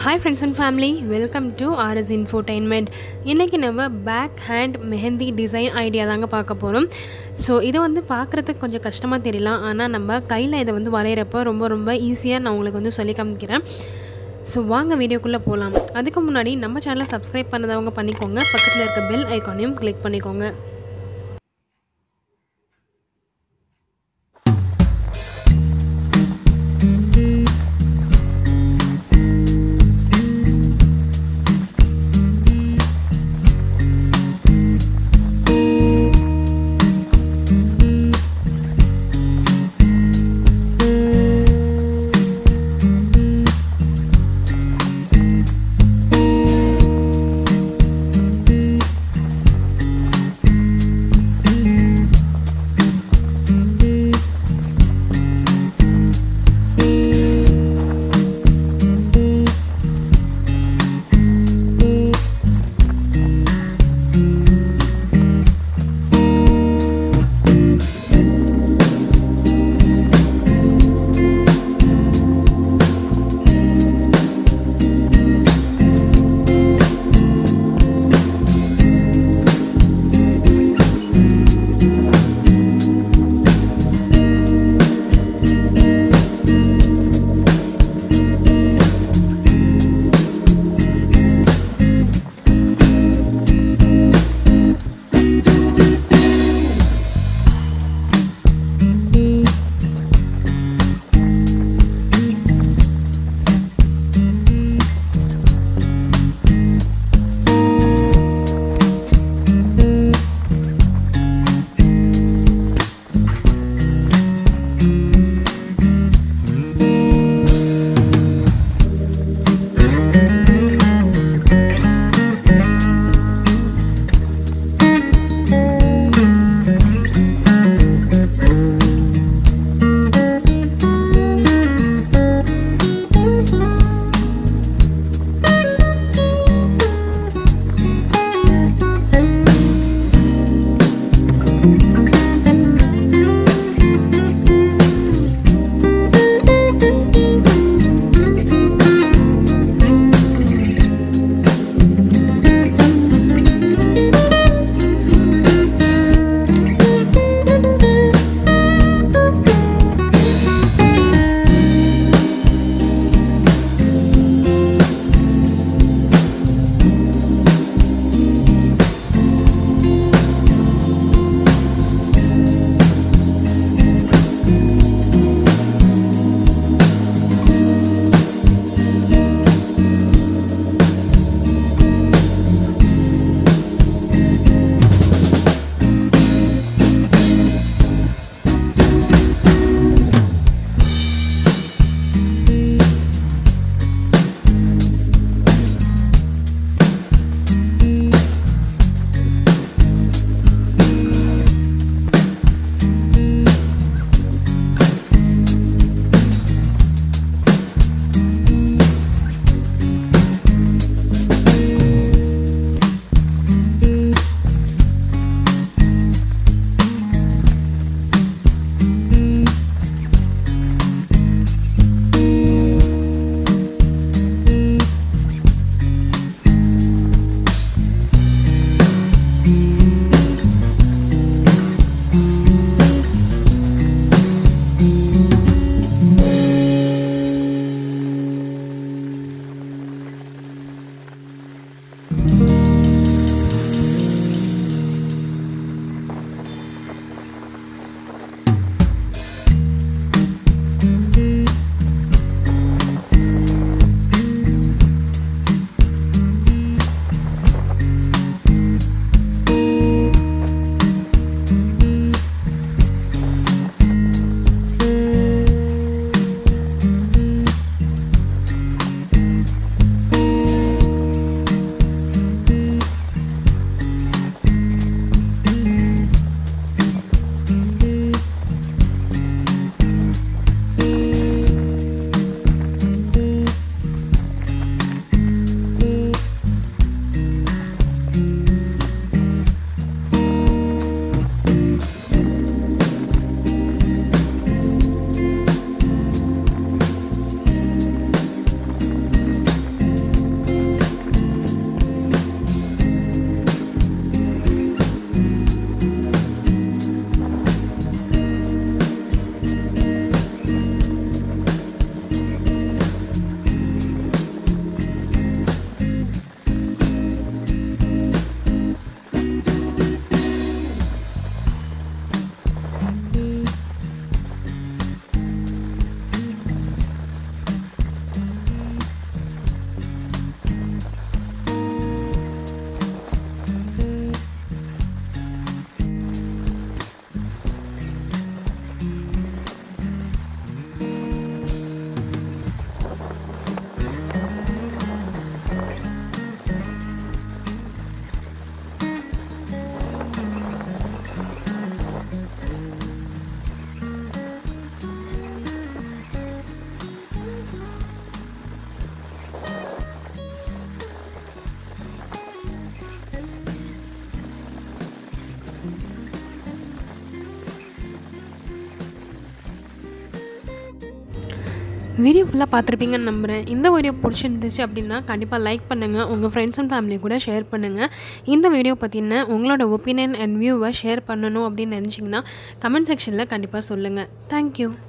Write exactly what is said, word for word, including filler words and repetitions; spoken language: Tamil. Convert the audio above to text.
Hi friends and family, welcome to R S Infotainment. இன்னைக்கு நம்ம back hand mehndi design idea தாங்க பார்க்க போகிறோம். ஸோ இதை வந்து பார்க்குறதுக்கு கொஞ்சம் கஷ்டமாக தெரியலாம், ஆனால் நம்ம கையில் இதை வந்து வரைகிறப்போ ரொம்ப ரொம்ப ஈஸியாக நான் உங்களுக்கு வந்து சொல்லி காமிக்கிறேன். ஸோ வாங்க வீடியோக்குள்ளே போகலாம். அதுக்கு முன்னாடி நம்ம சேனலை சப்ஸ்கிரைப் பண்ணதவங்க பண்ணிக்கோங்க, பக்கத்தில் இருக்க பெல் ஐக்கானையும் கிளிக் பண்ணிக்கோங்க. வீடியோ ஃபுல்லாக பார்த்துருப்பீங்கன்னு நம்புகிறேன். இந்த வீடியோ பிடிச்சிருந்துச்சு அப்படின்னா கண்டிப்பாக லைக் பண்ணுங்கள், உங்கள் ஃப்ரெண்ட்ஸ் அண்ட் ஃபேமிலி கூட ஷேர் பண்ணுங்கள். இந்த வீடியோ பற்றின உங்களோட ஒப்பீனியன் அண்ட் வியூவை ஷேர் பண்ணணும் அப்படின்னு நினச்சிங்கன்னா கமெண்ட் செக்ஷனில் கண்டிப்பாக சொல்லுங்கள். தேங்க்யூ.